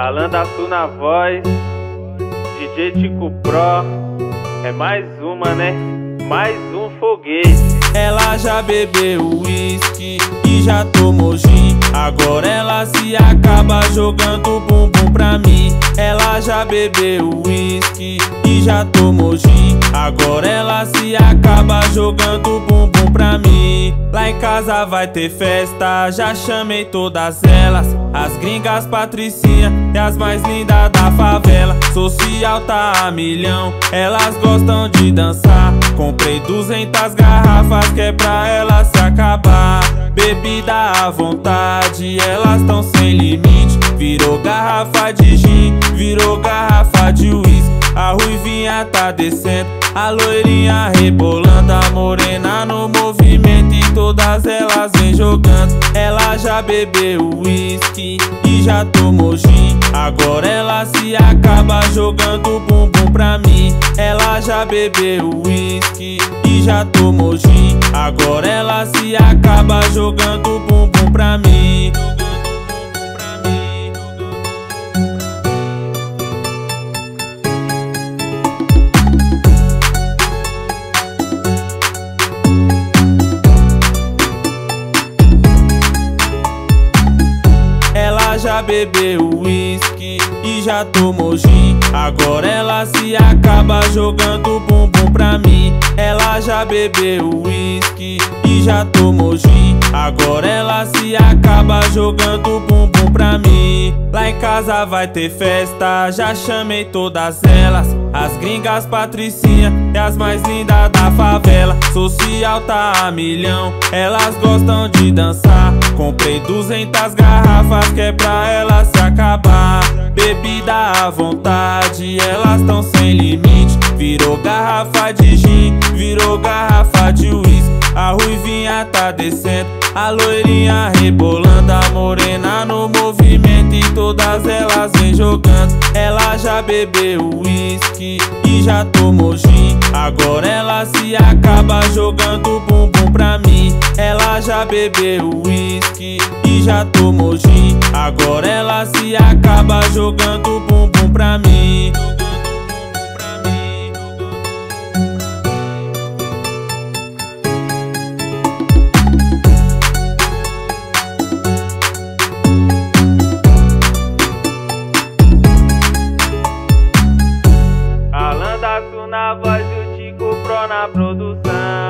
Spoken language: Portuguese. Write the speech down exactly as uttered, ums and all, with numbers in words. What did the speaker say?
Alan da Sul na voz, D J Tico Pro. É mais uma, né? Mais um foguete. Ela já bebeu uísque e já tomou gin. Agora ela se acaba jogando bumbum pra mim. Ela já bebeu uísque e já tomou gin. Agora ela se acaba jogando bumbum pra mim. Lá em casa vai ter festa, já chamei todas elas. As gringas patricinha e as mais lindas da favela. Social tá a milhão, elas gostam de dançar. Comprei duzentas garrafas que é pra elas se acabar. Bebida à vontade, elas tão sem limite. Virou garrafa de gin, virou garrafa de uísque. A ruivinha tá descendo, a loirinha rebolando, a morena no movimento e todas elas vem jogando. Ela já bebeu uísque e já tomou gin. Agora ela se acaba jogando bumbum pra mim. Ela já bebeu uísque e já tomou gin. Agora ela se acaba jogando bumbum pra mim. Já bebeu uísque e já tomou gin. Agora ela se acaba jogando bumbum pra mim. Ela já bebeu uísque e já tomou gin. Agora ela se acaba jogando bumbum pra mim. Lá em casa vai ter festa, já chamei todas elas. As gringas patricinha e as mais lindas da favela. Social tá a milhão, elas gostam de dançar. Comprei duzentas garrafas que é pra elas se acabar. Bebida à vontade, elas tão sem limite. Virou garrafa de gin, virou garrafa de uísque. A ruivinha tá descendo, a loirinha rebolando, a morena no movimento e todas elas vem jogando. Ela já bebeu uísque e já tomou gin. Agora ela se acaba jogando bumbum pra mim. Ela já bebeu uísque e já tomou gin. Agora ela se acaba jogando bumbum pra mim. Alan da Sul na voz, o Tico Pro na produção.